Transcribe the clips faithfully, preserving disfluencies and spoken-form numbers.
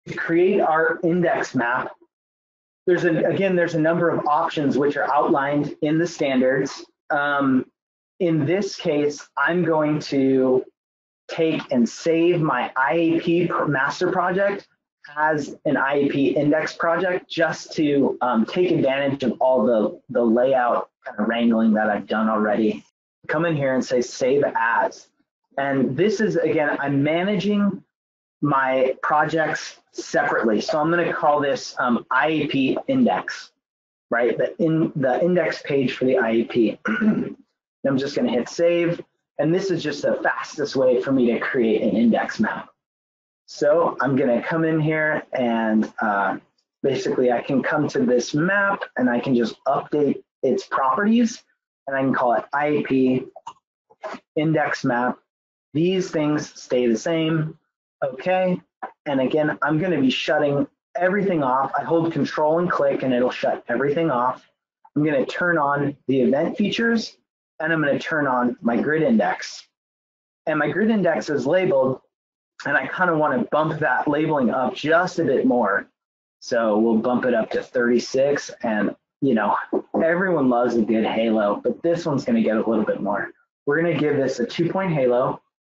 to create our index map, there's a, again, there's a number of options which are outlined in the standards. Um, in this case, I'm going to take and save my I A P master project as an I A P index project, just to um, take advantage of all the, the layout kind of wrangling that I've done already. Come in here and say save as. And this is, again, I'm managing my projects separately. So I'm going to call this um, I A P index, right? The, in, the index page for the I A P. I'm just going to hit save. And this is just the fastest way for me to create an index map. So I'm going to come in here and uh, basically I can come to this map and I can just update its properties, and I can call it I A P index map. These things stay the same. Okay. And again, I'm going to be shutting everything off. I hold control and click and it'll shut everything off. I'm going to turn on the event features, and I'm going to turn on my grid index. And my grid index is labeled, and I kind of want to bump that labeling up just a bit more. So we'll bump it up to thirty-six, and you know, everyone loves a good halo, but this one's going to get a little bit more. We're going to give this a two point halo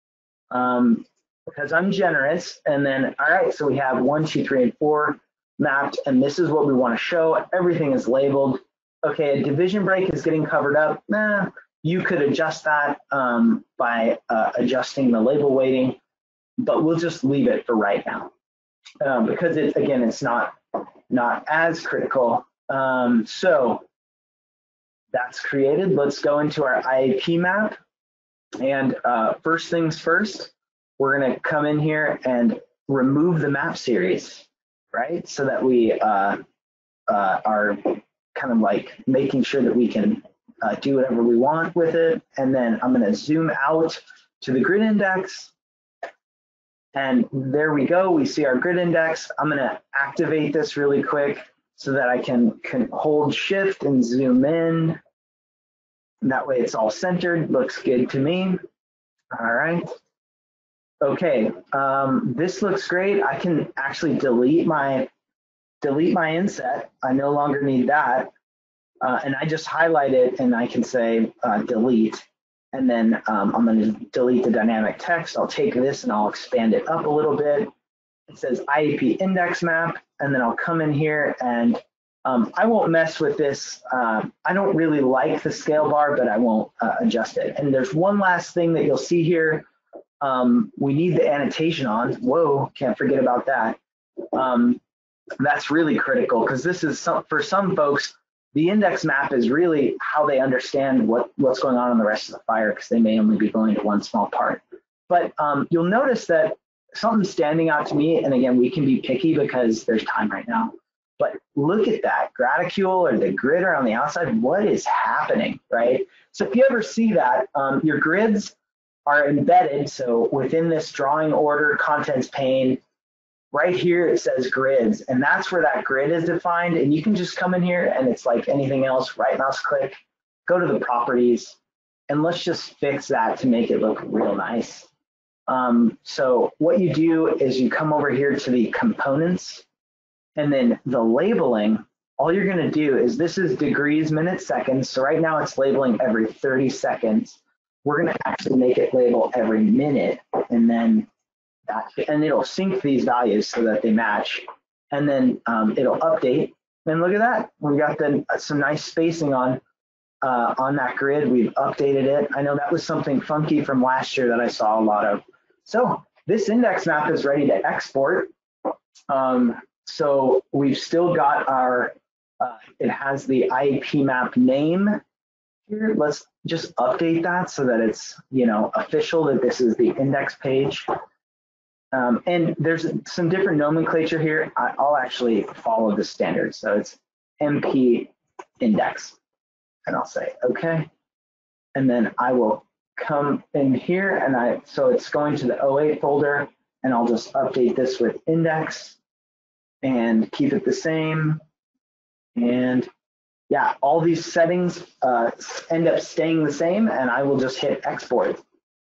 um, because I'm generous. And then, all right, so we have one, two, three, and four mapped, and this is what we want to show. Everything is labeled. Okay, a division break is getting covered up. Nah, you could adjust that um, by uh, adjusting the label weighting, but we'll just leave it for right now um, because it's, again, it's not, not as critical. Um, so that's created. Let's go into our I A P map. And uh, first things first, we're going to come in here and remove the map series, right? So that we uh, uh, are kind of like making sure that we can uh, do whatever we want with it. And then I'm going to zoom out to the grid index. And there we go. We see our grid index. I'm going to activate this really quick so that I can, can hold shift and zoom in. That way it's all centered. Looks good to me. All right. Okay, um, this looks great. I can actually delete my delete my inset. I no longer need that. Uh, and I just highlight it and I can say uh, delete. And then um, I'm going to delete the dynamic text. I'll take this and I'll expand it up a little bit. It says I A P index map. And then I'll come in here and um, I won't mess with this. Uh, I don't really like the scale bar, but I won't uh, adjust it. And there's one last thing that you'll see here. Um, we need the annotation on. Whoa, can't forget about that. Um, that's really critical because this is some, for some folks, the index map is really how they understand what, what's going on in the rest of the fire because they may only be going to one small part. But um, you'll notice that something's standing out to me, and again, we can be picky because there's time right now. But look at that graticule or the grid on the outside. What is happening, right? So if you ever see that, um, your grids are embedded. So within this drawing order contents pane, right here it says grids, and that's where that grid is defined. And you can just come in here and it's like anything else, right mouse click, go to the properties, and let's just fix that to make it look real nice. Um, so what you do is you come over here to the components, and then the labeling, all you're gonna do is this is degrees, minutes, seconds. So right now it's labeling every thirty seconds. We're gonna actually make it label every minute, and then that, and it'll sync these values so that they match, and then um, it'll update. And look at that, we got the, some nice spacing on uh, on that grid. We've updated it. I know that was something funky from last year that I saw a lot of. So this index map is ready to export. Um, so we've still got our, uh, it has the I A P map name here. Let's just update that so that it's, you know, official that this is the index page. Um, and there's some different nomenclature here. I, I'll actually follow the standard. So it's M P index, and I'll say okay. And then I will come in here, and I, so it's going to the oh eight folder, and I'll just update this with index and keep it the same. And yeah, all these settings uh, end up staying the same, and I will just hit export.